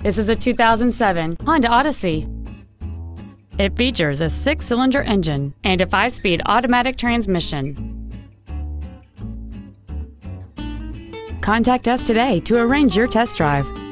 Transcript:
This is a 2007 Honda Odyssey. It features a 6-cylinder engine and a 5-speed automatic transmission. Contact us today to arrange your test drive.